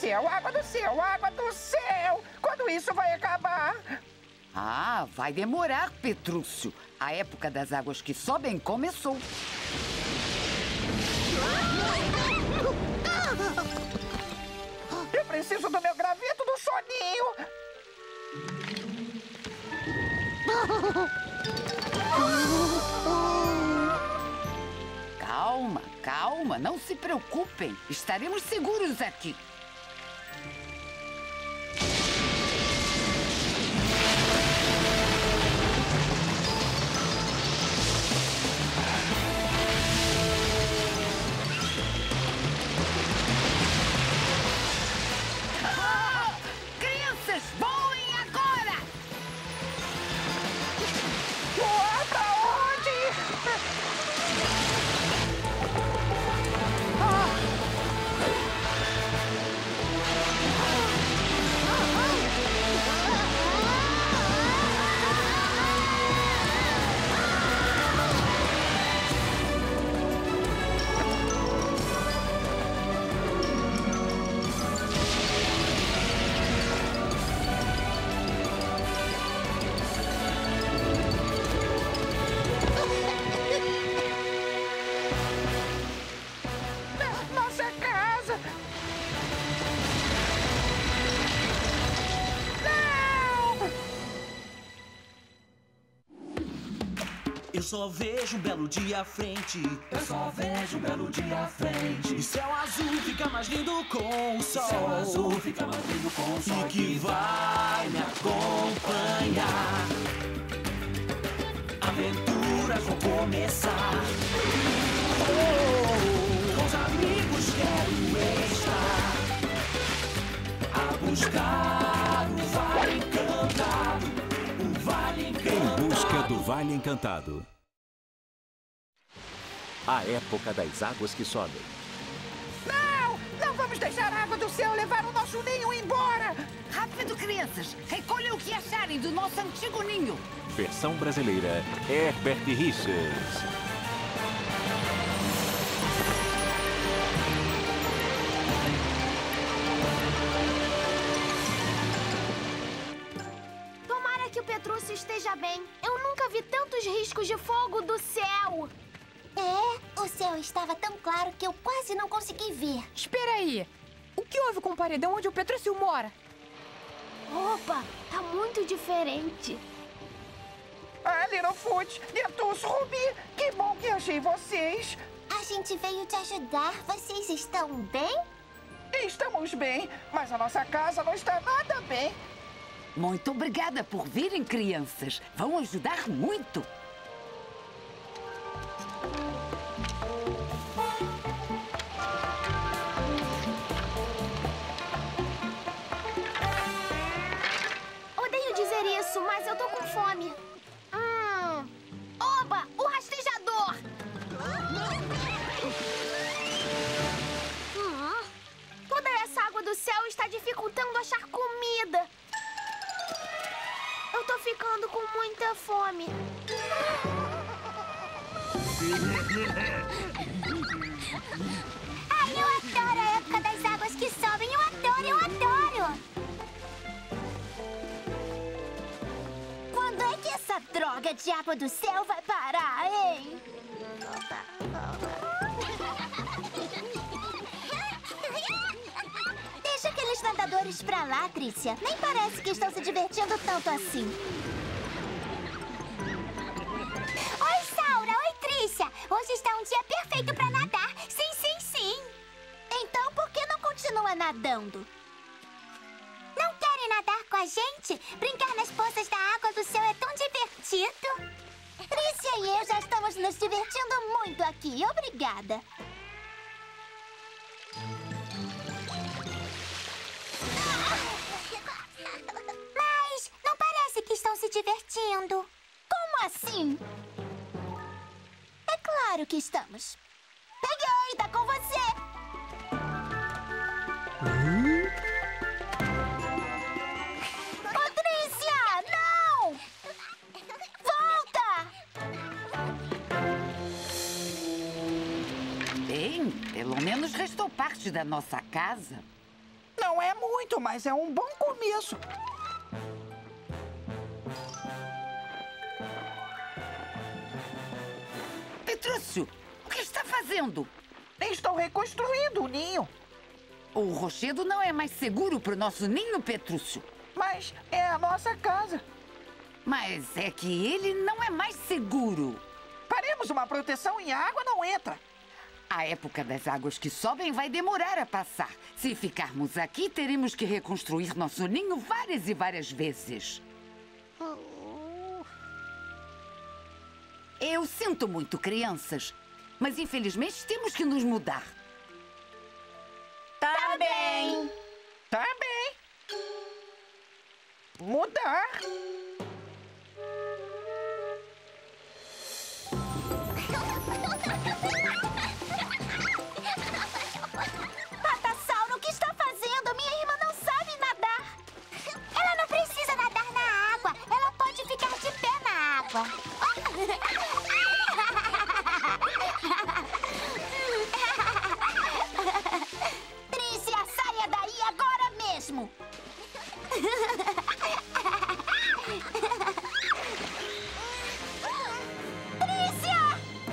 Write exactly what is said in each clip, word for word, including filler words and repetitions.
céu, água do céu, água do céu! Quando isso vai acabar? Ah, vai demorar, Petrúcio. A época das águas que sobem começou. Eu preciso do meu graveto do soninho! Calma, calma, não se preocupem. Estaremos seguros aqui. Ah! Crianças, voem agora! Voar pra onde? Nossa casa! Não! Eu só vejo um belo dia à frente. Eu só vejo um belo dia à frente. E céu azul fica mais lindo com o sol. Céu azul fica mais lindo com o sol E que vai me acompanhar. Aventuras vão começar. Oh, com os amigos quero estar a buscar o Vale Encantado. O Vale Encantado. Em busca do Vale Encantado. A época das águas que sobem. Não! Não vamos deixar a água do céu levar o nosso ninho embora! Rápido, crianças! Recolham o que acharem do nosso antigo ninho. Versão brasileira, Herbert Richards. Tomara que o Petrúcio esteja bem. Eu nunca vi tantos riscos de fogo do céu. É, o céu estava tão claro que eu quase não consegui ver. Espera aí. O que houve com o paredão onde o Petrúcio mora? Opa, tá muito diferente. Ah, Littlefoot, Netus, Ruby, que bom que achei vocês! A gente veio te ajudar. Vocês estão bem? Estamos bem, mas a nossa casa não está nada bem. Muito obrigada por virem, crianças. Vão ajudar muito. Odeio dizer isso, mas eu tô com fome. Hum. Oba, o rastejador! Hum. Toda essa água do céu está dificultando achar comida. Eu tô ficando com muita fome. Ai, eu adoro a época das águas que sobem. Eu adoro, eu adoro. Quando é que essa droga de água do céu vai parar, hein? Deixa aqueles nadadores pra lá, Trícia. Nem parece que estão se divertindo tanto assim. Oi, Saura. Oi, Trícia. Hoje está um dia perfeito pra nadar. Sim, sim, sim. Então, por que não continua nadando? Não querem nadar com a gente? Brincar nas poças da água do céu é tão divertido. Trícia e eu já estamos nos divertindo muito aqui. Obrigada. Mas não parece que estão se divertindo. Como assim? É claro que estamos. Peguei, tá com você. Patrícia, não! Volta! Bem, pelo menos restou parte da nossa casa. Não é muito, mas é um bom começo. Petrúcio, o que está fazendo? Estou reconstruindo o ninho. O rochedo não é mais seguro para o nosso ninho, Petrúcio. Mas é a nossa casa. Mas é que ele não é mais seguro. Faremos uma proteção e a água não entra. A época das águas que sobem vai demorar a passar. Se ficarmos aqui, teremos que reconstruir nosso ninho várias e várias vezes. Eu sinto muito, crianças, mas infelizmente temos que nos mudar. Tá bem. Tá bem. Mudar. Patassauro, o que está fazendo? Minha irmã não sabe nadar. Ela não precisa nadar na água. Ela pode ficar de pé na água. Trícia, saia daí agora mesmo. Trícia!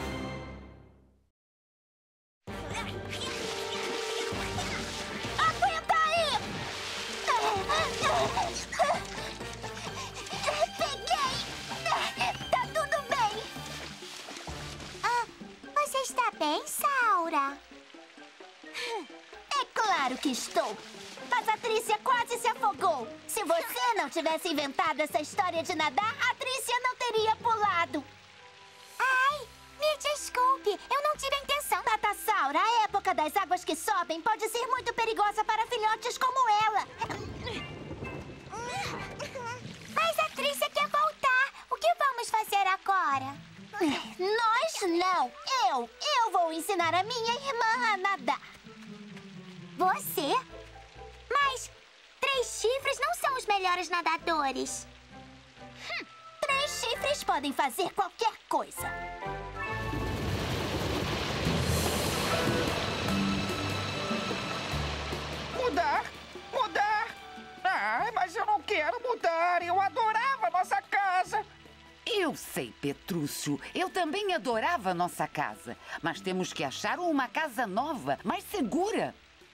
Aguenta aí! Peguei! Tá tudo bem! Ah, você está bem, Saura? É claro que estou! Mas a Trícia quase se afogou! Se você não tivesse inventado essa história de nadar, a Trícia não teria pulado! Ai, me desculpe, eu não tive a intenção. Patassauro, a época das águas que sobem pode ser muito perigosa para filhotes como ela. Mas a Trícia quer voltar. O que vamos fazer agora? Nós não. Eu. Eu vou ensinar a minha irmã a nadar. Você? Mas três chifres não são os melhores nadadores. Hum, três chifres podem fazer qualquer coisa. Mudar. Mudar. Ah, mas eu não quero mudar. Eu adorava nossa casa. Eu sei, Petrúcio. Eu também adorava nossa casa. Mas temos que achar uma casa nova, mais segura.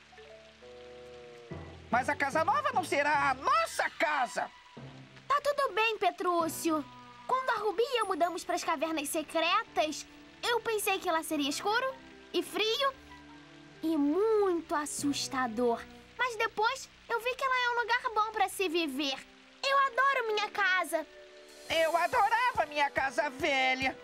Mas a casa nova não será a nossa casa. Tá tudo bem, Petrúcio. Quando a Rubi e eu mudamos para as cavernas secretas, eu pensei que lá seria escuro e frio e muito assustador. Mas depois eu vi que ela é um lugar bom para se viver. Eu adoro minha casa. Eu adorava minha casa velha.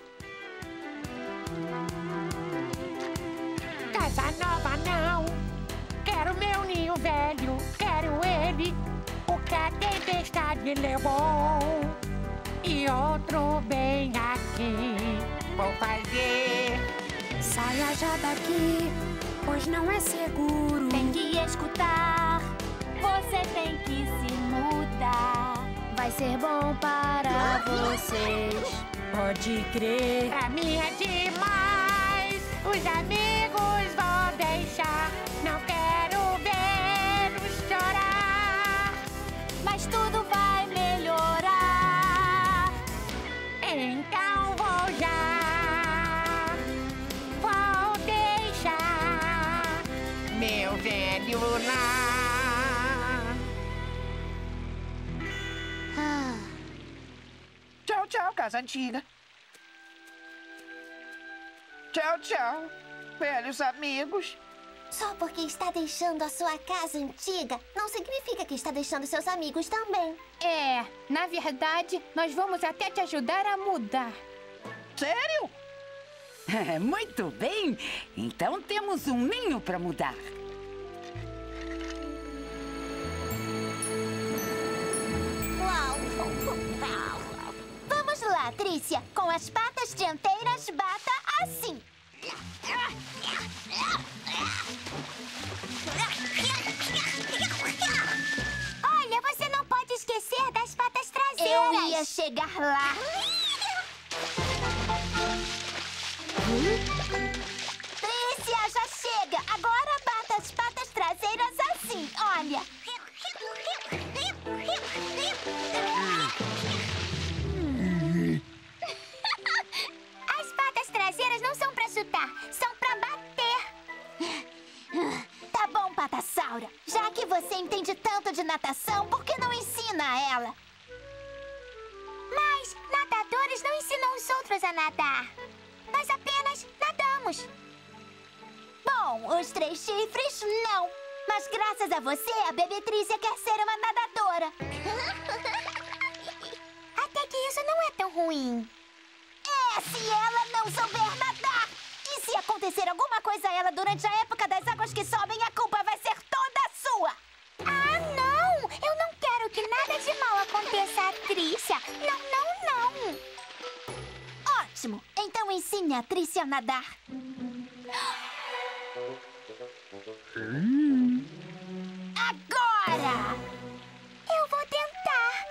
Casa nova não. Quero meu ninho velho. Quero ele. O que a tempestade levou. E outro bem aqui. Vou fazer. Saia já daqui, pois não é seguro. Tem que escutar. Você tem que se mudar. Vai ser bom para vocês. Pode crer. Pra mim é demais. Os amigos vão deixar. Não quero vê-los chorar. Mas tudo vai melhorar. Então vou já. Vou deixar meu velho lá. Tchau, tchau, casa antiga. Tchau, tchau, velhos amigos. Só porque está deixando a sua casa antiga, não significa que está deixando seus amigos também. É, na verdade, nós vamos até te ajudar a mudar. Sério? Muito bem. Então temos um ninho para mudar. Vamos lá, Trícia. Com as patas dianteiras, bata assim. Olha, você não pode esquecer das patas traseiras. Eu ia chegar lá. Trícia, já chega. Agora bata as patas traseiras assim, olha. Elas não são pra chutar, são pra bater. Tá bom, Patassaura. Já que você entende tanto de natação, por que não ensina a ela? Mas nadadores não ensinam os outros a nadar. Nós apenas nadamos. Bom, os três chifres, não. Mas graças a você, a Bebetrícia quer ser uma nadadora. Até que isso não é tão ruim. É, se ela não souber nadar. E se acontecer alguma coisa a ela durante a época das águas que sobem, a culpa vai ser toda sua. Ah, não! Eu não quero que nada de mal aconteça a Trícia. Não, não, não. Ótimo. Então ensine a Trícia a nadar. Hum. Agora! Eu vou tentar.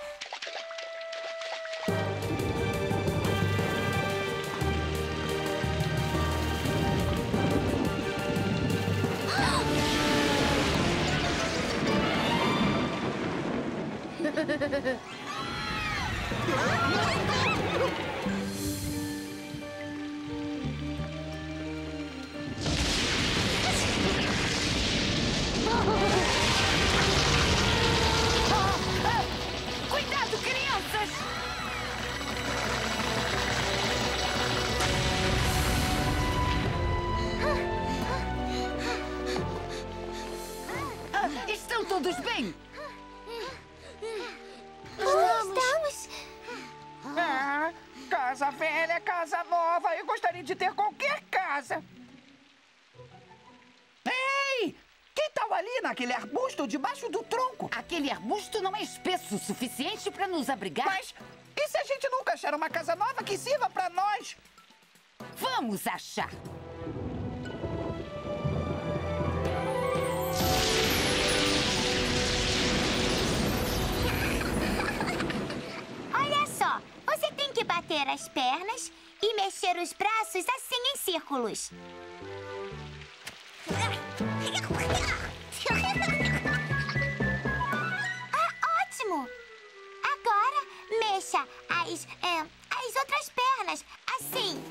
Cuidado, crianças! Ah, estão todos bem? Estamos. Ah, casa velha, casa nova. Eu gostaria de ter qualquer casa. Ei! Que tal ali naquele arbusto debaixo do tronco? Aquele arbusto não é espesso o suficiente para nos abrigar. Mas e se a gente nunca achar uma casa nova que sirva pra nós? Vamos achar. Olha só, você tem que bater as pernas e mexer os braços assim em círculos. Ah, ótimo! Agora, mexa as, é, as outras pernas, assim.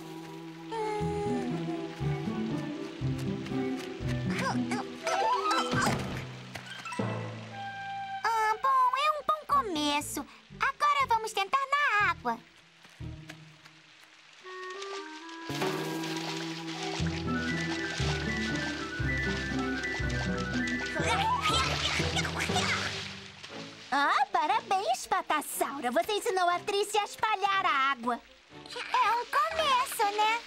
Ah, bom, é um bom começo. Agora vamos tentar na água. Ah, parabéns, Patassaura. Você ensinou a Trícia a espalhar a água. É um começo, né?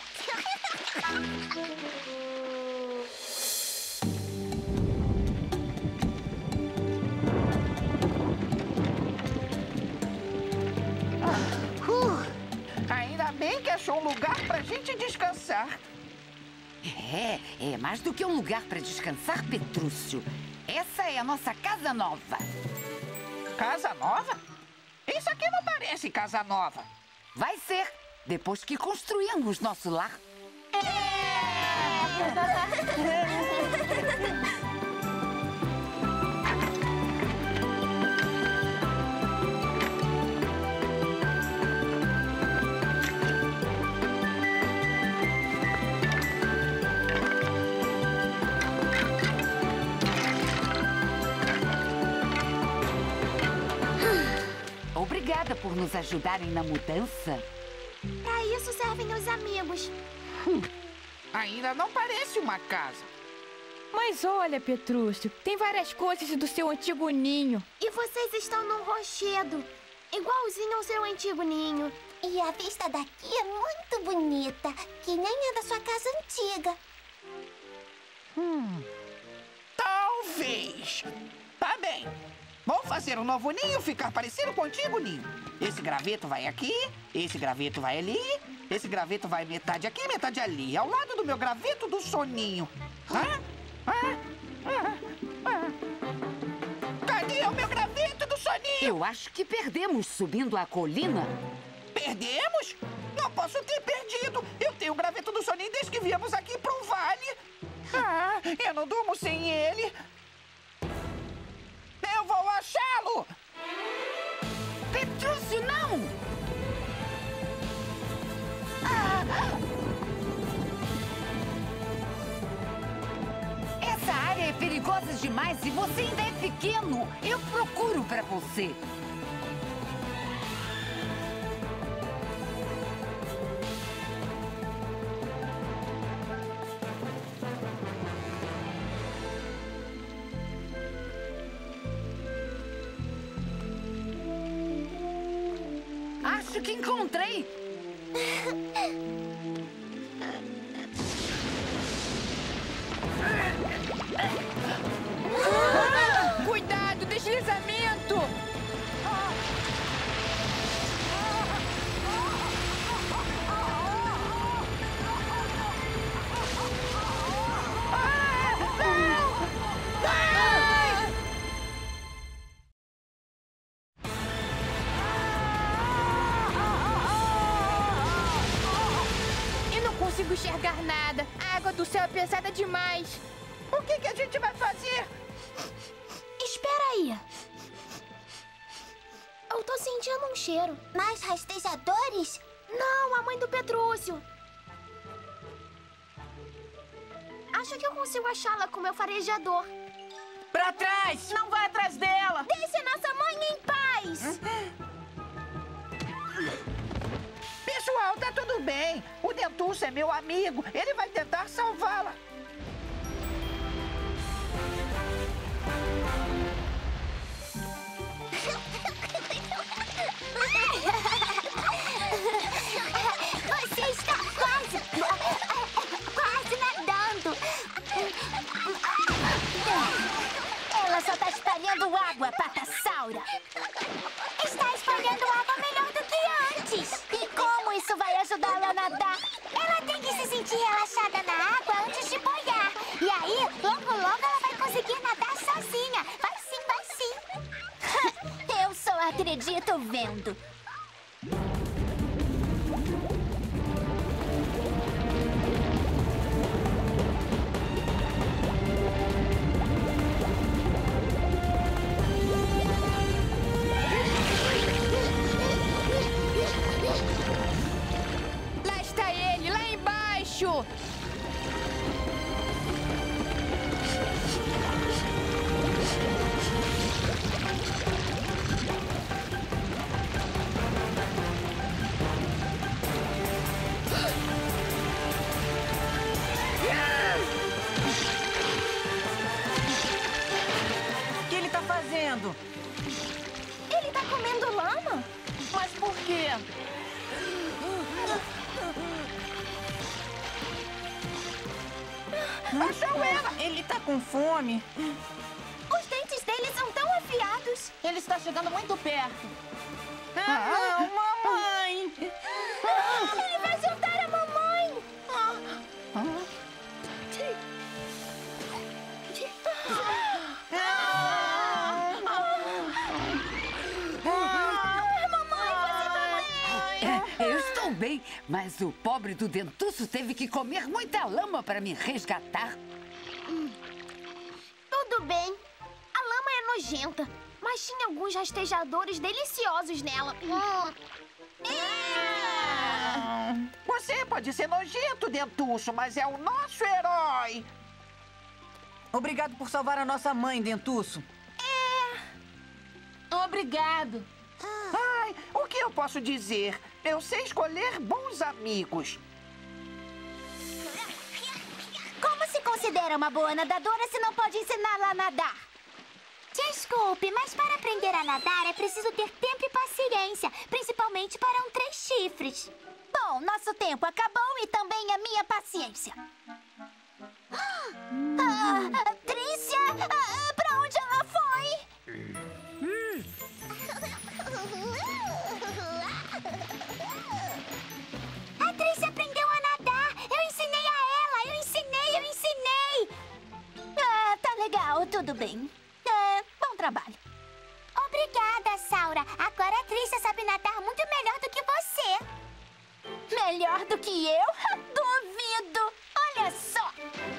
Ainda bem que achou um lugar pra gente descansar. É, é mais do que um lugar para descansar, Petrúcio. Essa é a nossa casa nova. Casa nova? Isso aqui não parece casa nova. Vai ser, depois que construirmos nosso lar. Obrigada por nos ajudarem na mudança. Pra isso servem os amigos. Hum, ainda não parece uma casa. Mas olha, Petrúcio, tem várias coisas do seu antigo ninho. E vocês estão num rochedo, igualzinho ao seu antigo ninho. E a vista daqui é muito bonita, que nem a da sua casa antiga. Hum, talvez. Tá bem. Vou fazer um novo ninho ficar parecido com o antigo ninho. Esse graveto vai aqui, esse graveto vai ali, esse graveto vai metade aqui, metade ali, ao lado do meu graveto do soninho. Ah, ah, ah, ah. Cadê o meu graveto do soninho? Eu acho que perdemos subindo a colina. Perdemos? Não posso ter perdido. Eu tenho o graveto do soninho desde que viemos aqui pro vale. Ah, eu não durmo sem ele. Eu vou achá-lo! Petrúcio, não! Ah! perigosas demais e você ainda é pequeno. Eu procuro pra você. Acho que encontrei. Cuidado, deslizamento! Eu não consigo enxergar nada. A água do céu é pesada demais. O que, que a gente vai fazer? Espera aí. Eu tô sentindo um cheiro. Mais rastejadores? Não, a mãe do Petrúcio. Acho que eu consigo achá-la com meu farejador. Pra trás! Não vai atrás dela! Deixe nossa mãe em paz! Pessoal, tá tudo bem. O Dentuço é meu amigo. Ele vai tentar salvá-la. Você está quase... quase nadando. Ela só está espalhando água, Patassaura. Está espalhando água melhor do que antes. E como isso vai ajudá-la a nadar? Ela tem que se sentir relaxada na água antes de boiar. E aí, logo, logo ela vai conseguir nadar sozinha. Vai sim, vai sim. Eu só acredito vendo. Lá está ele, lá embaixo! O que ele tá fazendo? Ele tá comendo lama? Mas por quê? Achou ela! Ele tá com fome. Os dentes dele são tão afiados. Ele está chegando muito perto. Ah, não, mamãe! Ele vai soltar a mamãe! Eu estou bem, mas o pobre do Dentuço teve que comer muita lama para me resgatar. Tudo bem. A lama é nojenta, mas tinha alguns rastejadores deliciosos nela. Você pode ser nojento, Dentuço, mas é o nosso herói. Obrigado por salvar a nossa mãe, Dentuço. É. Obrigado. Ai, o que eu posso dizer? Eu sei escolher bons amigos. Como se considera uma boa nadadora se não pode ensiná-la a nadar? Desculpe, mas para aprender a nadar é preciso ter tempo e paciência, principalmente para um três chifres. Bom, nosso tempo acabou e também a minha paciência. Ah, Trícia, ah, para onde ela foi? Hum. A Trícia aprendeu a nadar. Eu ensinei a ela. Eu ensinei, eu ensinei. Ah, tá legal, tudo bem. É, bom trabalho. Obrigada, Saura. Agora a Trícia sabe nadar muito melhor do que você. Melhor do que eu? Duvido. Olha só.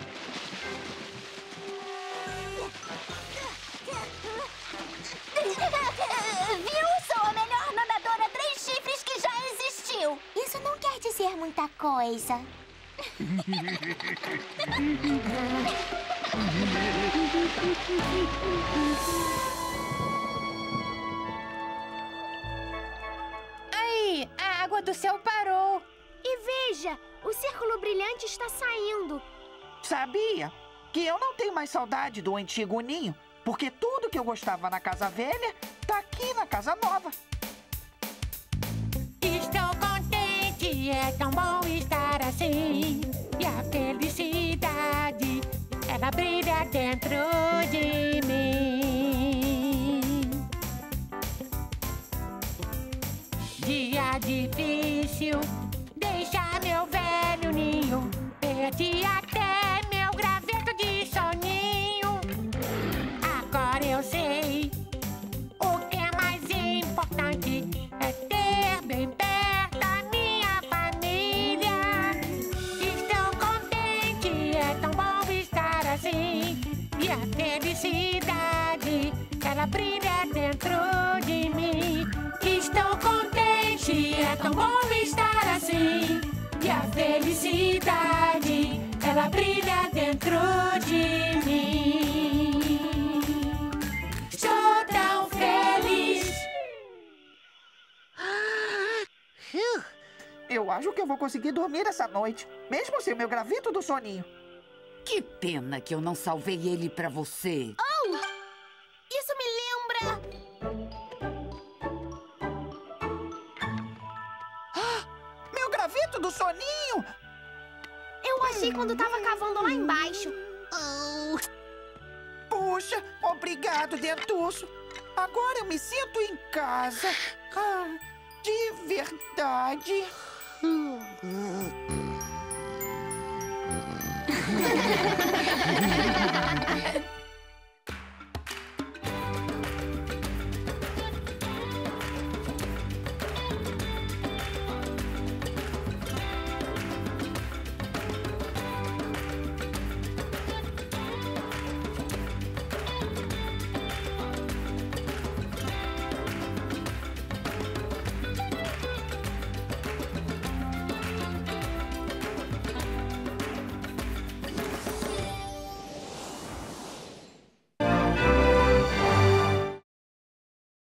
Viu? Sou a melhor nadadora três chifres que já existiu. Isso não quer dizer muita coisa. Aí, a água do céu parou. E veja, o círculo brilhante está saindo. Sabia que eu não tenho mais saudade do antigo ninho, porque tudo que eu gostava na casa velha tá aqui na casa nova. Estou contente, é tão bom estar assim. E a felicidade, ela brilha dentro de mim. Dia difícil, deixa meu velho ninho. Perdi até meu graveto de soninho. Agora eu sei, o que é mais importante é ter bem perto a minha família. Estou contente, é tão bom estar assim. E a felicidade, ela brilha dentro de mim. Estou contente, é tão bom estar assim. E a felicidade, ela brilha dentro de mim. Estou tão feliz. Eu acho que eu vou conseguir dormir essa noite, mesmo sem meu graveto do soninho. Que pena que eu não salvei ele pra você. Oh! Isso me lembra... Meu graveto do soninho! Eu achei quando tava cavando lá embaixo. Puxa, obrigado, Dentuço. Agora eu me sinto em casa. Ah, de verdade.